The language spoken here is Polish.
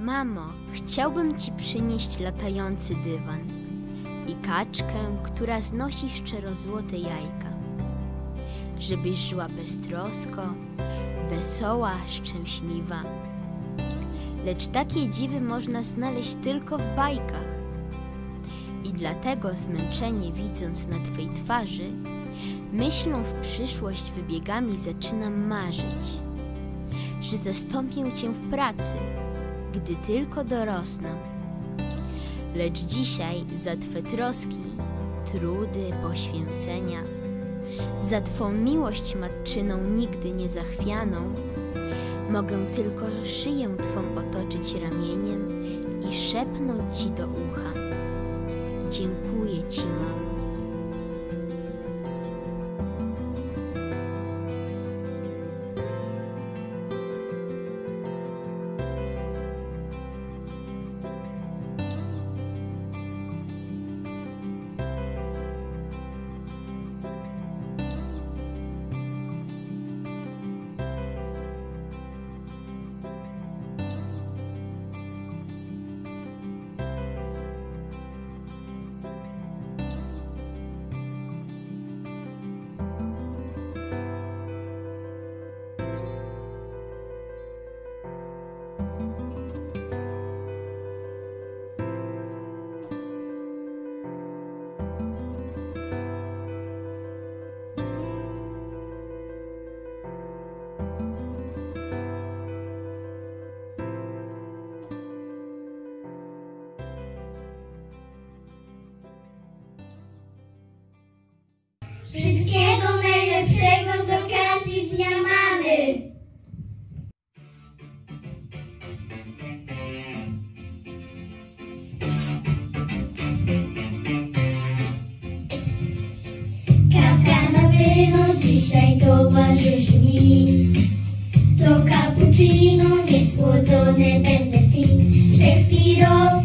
Mamo, chciałbym ci przynieść latający dywan i kaczkę, która znosi szczerozłote jajka, żebyś żyła beztrosko, wesoła, szczęśliwa. Lecz takie dziwy można znaleźć tylko w bajkach. I dlatego zmęczenie widząc na twej twarzy, myślą w przyszłość wybiegami zaczynam marzyć, że zastąpię cię w pracy, gdy tylko dorosnę. Lecz dzisiaj za twe troski, trudy, poświęcenia, za twą miłość matczyną nigdy nie zachwianą, mogę tylko szyję twą otoczyć ramieniem i szepnąć ci do ucha: dziękuję ci, mamo. Wszystkiego najlepszego z okazji Dnia Mamy! Kawka na wynos dzisiaj towarzyszy mi. To cappuccino niesłodzone będę fin. Szekspirowski